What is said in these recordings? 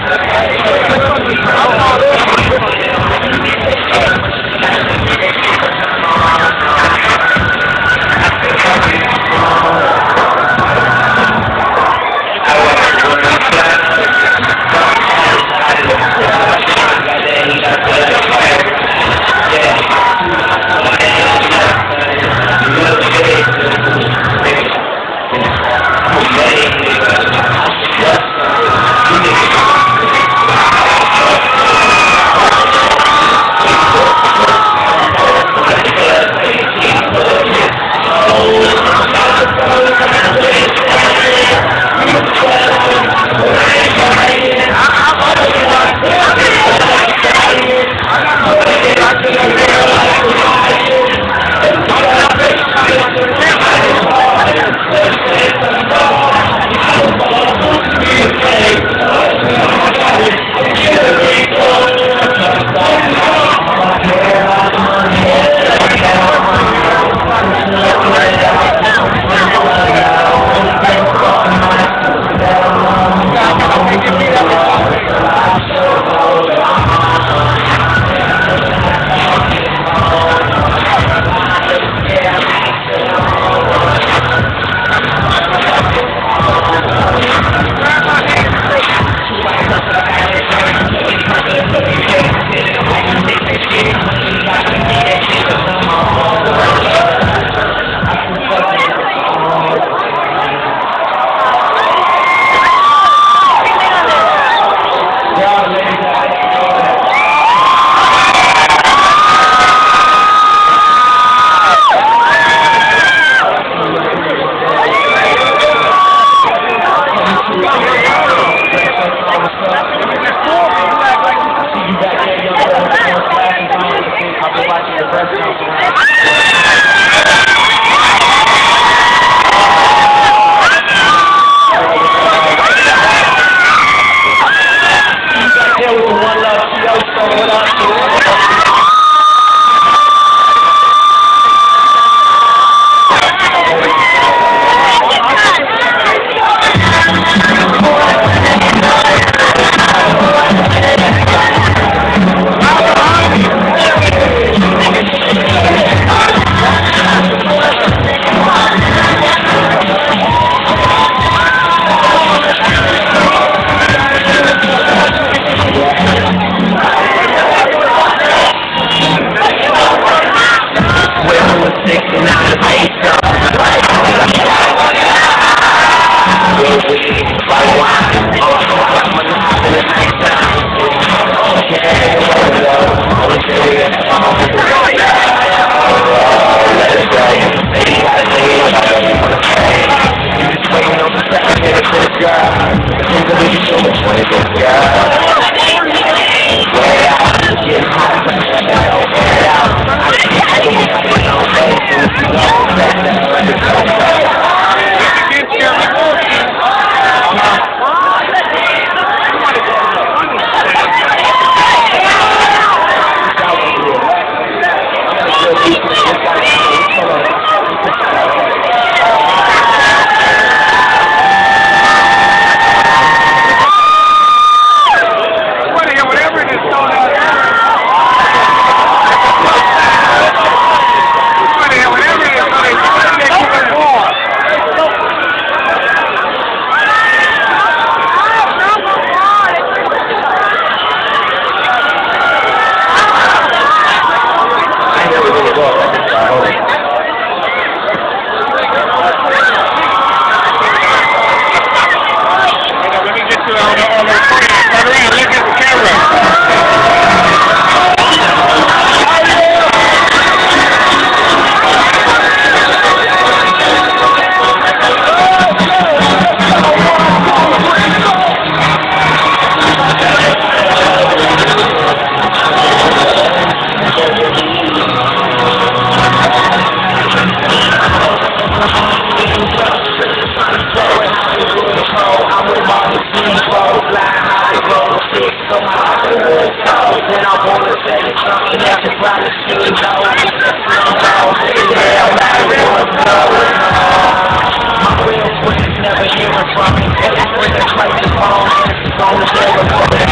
My real friends never hearing from me. Every friend that's like this phone, it's on the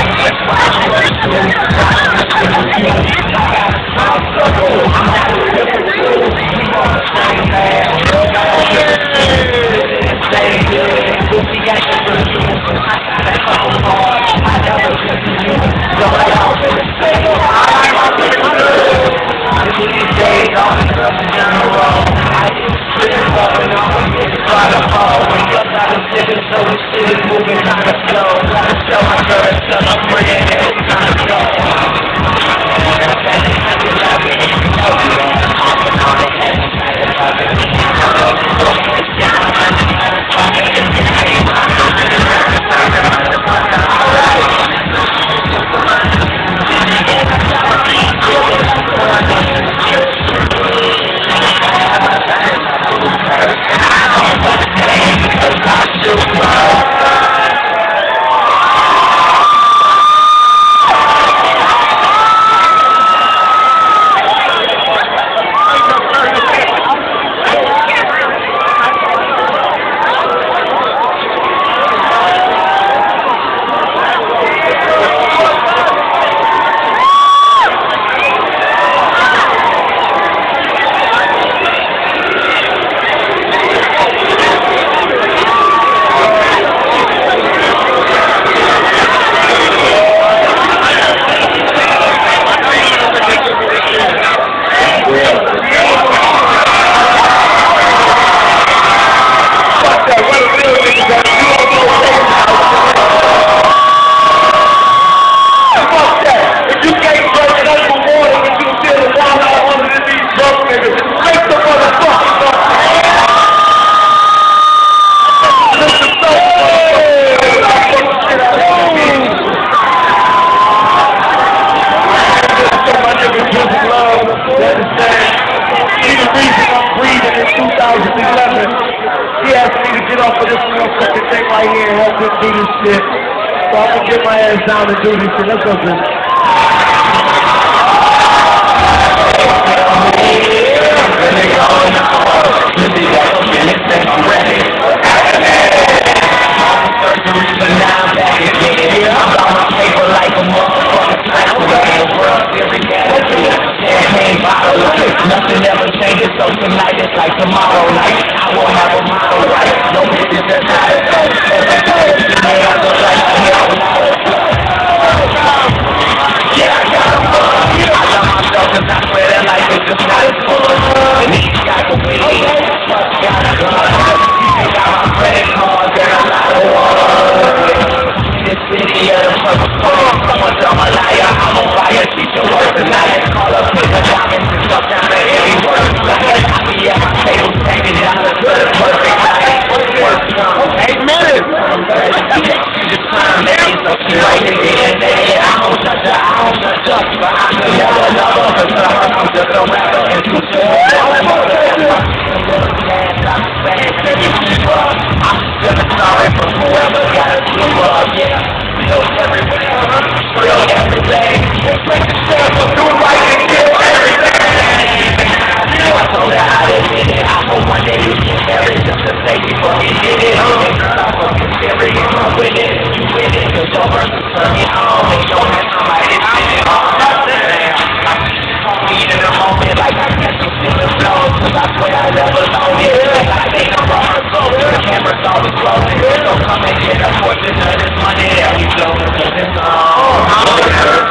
this shit. So I'm gonna get my ass down and do this shit. Let's go, Chris. Nothing ever changes, so tonight it's like tomorrow night. I won't have a model right. No bitches that's not as though. Every day it's me, I look like I'm here. Yeah, I got a fun. I love myself cause I swear that life is just not as fun. And these guys are with me. Plus got a gun. They got my credit cards and a lot of ones. This city of the fucking phone. Someone tell my liar I'm on fire. Teach your work tonight. Call up with the diamonds and stuff down there. Every word like I be at my table hanging down the good perfect night. Work some 8 minutes. You just trying to make so she right in the end. I don't touch her, I don't touch her. But I could never love her. Cause to her I'm just a rapper and too sure. I'm just sorry for whoever got a screw up. Yeah, bills everywhere. Real everything. Just make the shit up. Do it right and get everything. I told her I did it. I hope one day you get married just to say you fucking did it. And girl, I'm fucking serious. I'm with it. You with it. Cause your verse is turn me on. And your hands on my head. I'm in the moment like I got you feeling flow. Cause I swear I never know it. I think I'm wrong. The camera's always closing. So come and get a portion of this money that we blow. Cause it's on.